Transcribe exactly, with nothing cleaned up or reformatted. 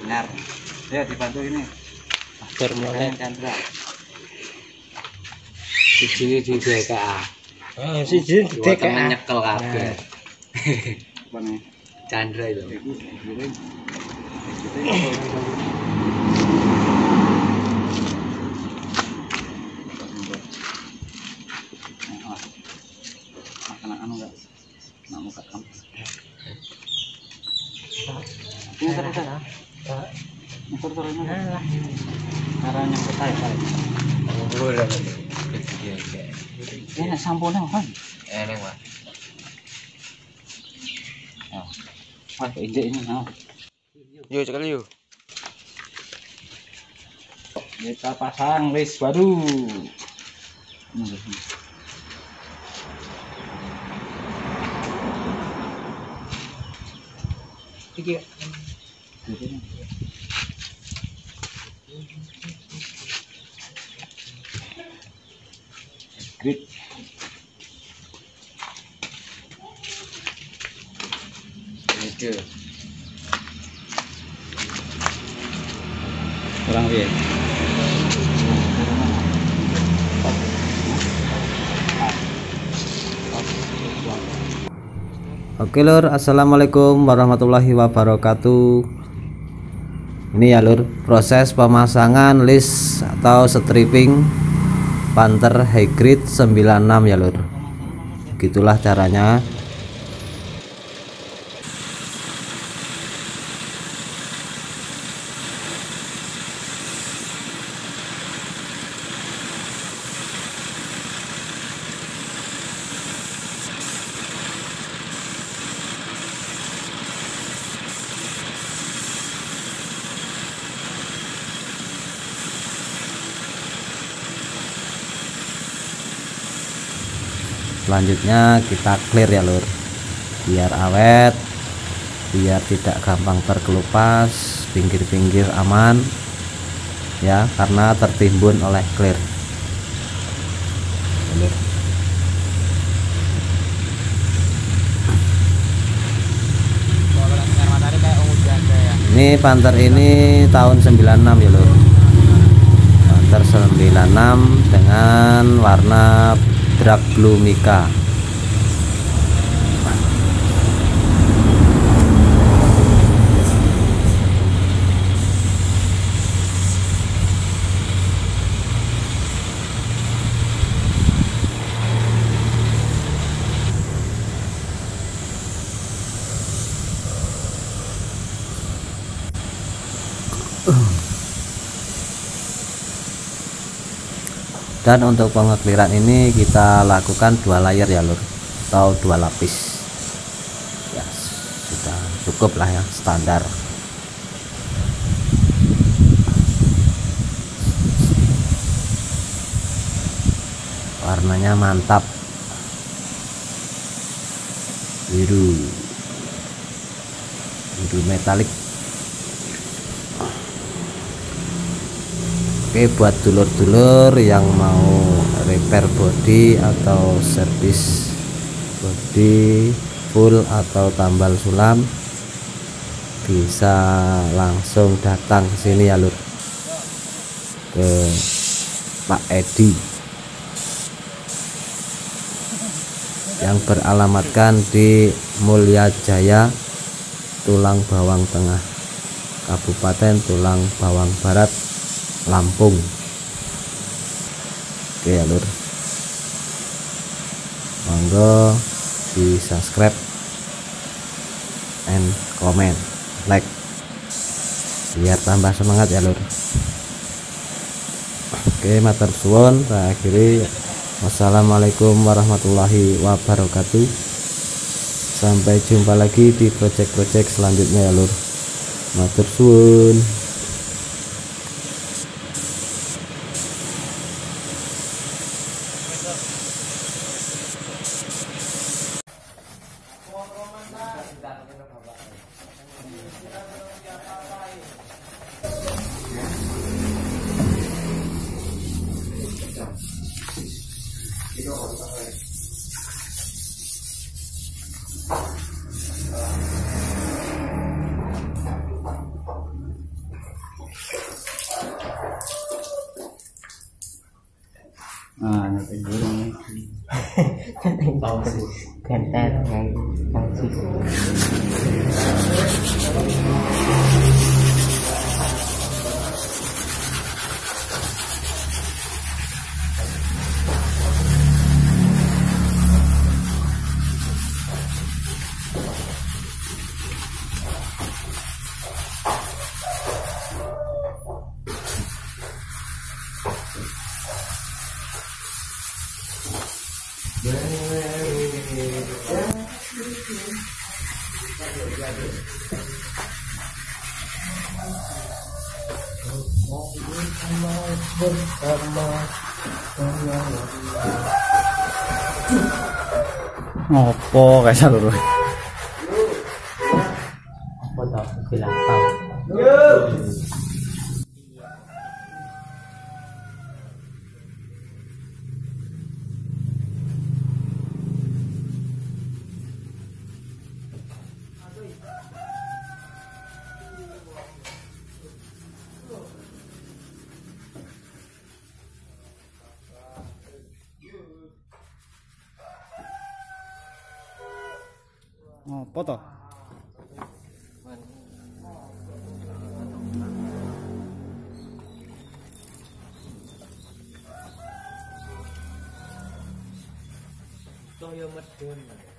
Benar. Ya dibantu ini. Atur mulai Chandra. Siji di D K A. oh siji di D K A Nyekel kabeh. Apa nih? Chandra itu. Iku giring. Makanan anu enggak? Nak muka kamu. Ini terus terus. Nyukur terus ini. Cara nyukur tarik tarik. Oh, udah. Ini nak samponya kan? Enak, Pak. Oh. Wah, injek ini. Oh. Yuk, sekali yuk. Kita pasang list baru. iki Grid. Itu. Kurang piye? Oke lur, assalamualaikum warahmatullahi wabarakatuh. Ini ya lur, proses pemasangan list atau stripping Panther Hybrid sembilan enam ya lur. Begitulah caranya. Selanjutnya kita clear ya lur, biar awet, biar tidak gampang terkelupas, pinggir-pinggir aman ya, karena tertimbun oleh clear lur. Ini Panther ini tahun sembilan enam ya lur, Panther sembilan enam dengan warna Dark Blue Mica. Dan untuk pengekliran ini kita lakukan dua layer ya lur, atau dua lapis ya, sudah cukup lah ya, standar. Warnanya mantap, biru biru metalik. Oke, buat dulur-dulur yang mau repair body atau servis body full atau tambal sulam, bisa langsung datang ke sini ya lur, ke Pak Edi yang beralamatkan di Mulya Jaya, Tulang Bawang Tengah, Kabupaten Tulang Bawang Barat, Lampung. Oke ya lur, monggo di subscribe and comment, like, biar tambah semangat ya lur. Oke, matur suwun, saya akhiri. Wassalamualaikum warahmatullahi wabarakatuh. Sampai jumpa lagi di project-project selanjutnya ya lur. Matur suwun. Kenten yang tangsi. Ngopo kayak salur. Apa tau bilang tahu. Ngopo to? Toyo medun.